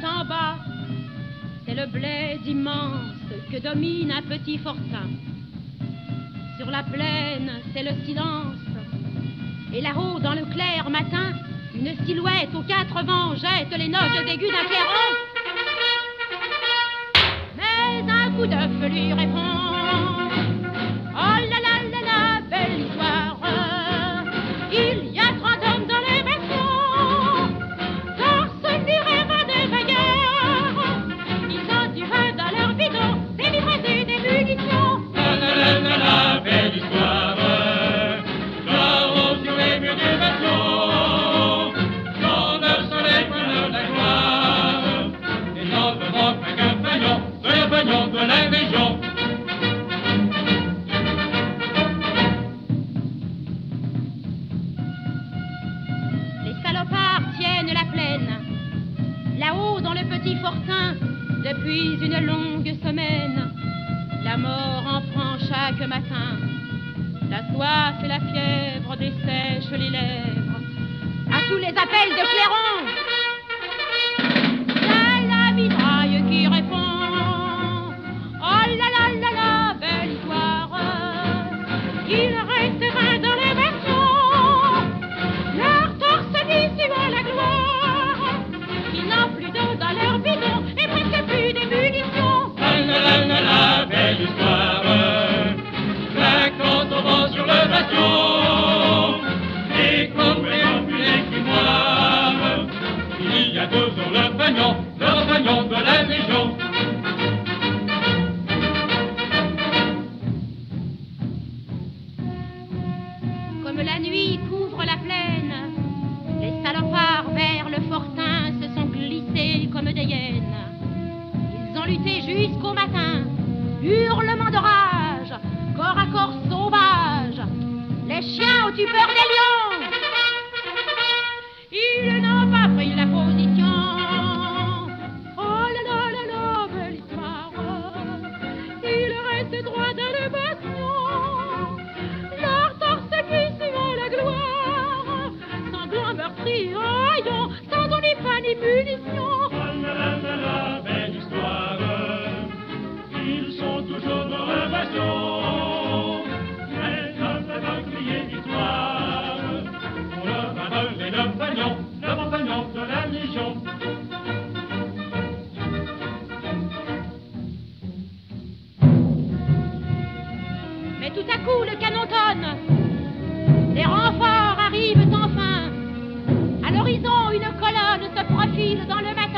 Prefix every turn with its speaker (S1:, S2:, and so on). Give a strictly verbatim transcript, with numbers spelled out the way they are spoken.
S1: tout en bas, c'est le bled immense que domine un petit fortin. Sur la plaine, c'est le silence. Et là-haut, dans le clair matin, une silhouette aux quatre vents jette les notes aiguës d'un clairon. Mais un coup d'œuf lui répond. Oh là là là là, belle histoire. Il y a trente hommes dans les vaisseaux, torse nu rêvant des vagueurs. Ils ont du vin dans leur bidon, des livres et des munitions.
S2: La la la la la, belle histoire. Là-haut sur les murs des vaisseaux, dans le soleil prenne la gloire. Et dans le roc un compagnon, le compagnon de la région.
S1: Tiennent la plaine, là-haut dans le petit fortin, depuis une longue semaine, la mort en prend chaque matin. La soif et la fièvre dessèchent les lèvres à tous les appels de clairon. Là, la mitraille qui répond. Oh là là là là, belle histoire. Il reste vingt dans les vaisseaux, leur torse nu à la gloire. Ils n'ont plus d'eau dans leur bidon et presque plus de munitions.
S2: La la la la la, belle histoire. Claquant au vent sur le bastion, et comme une équimoire, il y a toujours le pagnon, le pagnon de la Légion.
S1: Comme la nuit couvre la plaine, les salopards vers le fortin se sont glissés comme des hyènes. Ils ont lutté jusqu'au matin, hurlement de rage, corps à corps sauvage. Les chiens ont eu peur des lions. Ils n'ont pas pris la position. Oh là là là là, belle histoire. Ils restent droits dans le bastion, leur torse cuit à la gloire. Sanglants meurtris, haillons, sans don ni pain ni munitions.
S2: La la la la la, belle histoire. Ils sont toujours dans le bastion, mais ne peuvent pas crier victoire. Pour le malheur et le pagnon, le compagnon de la Légion.
S1: Mais tout à coup le canon tonne, les renforts arrivent enfin. À l'horizon une colonne se profile dans le matin.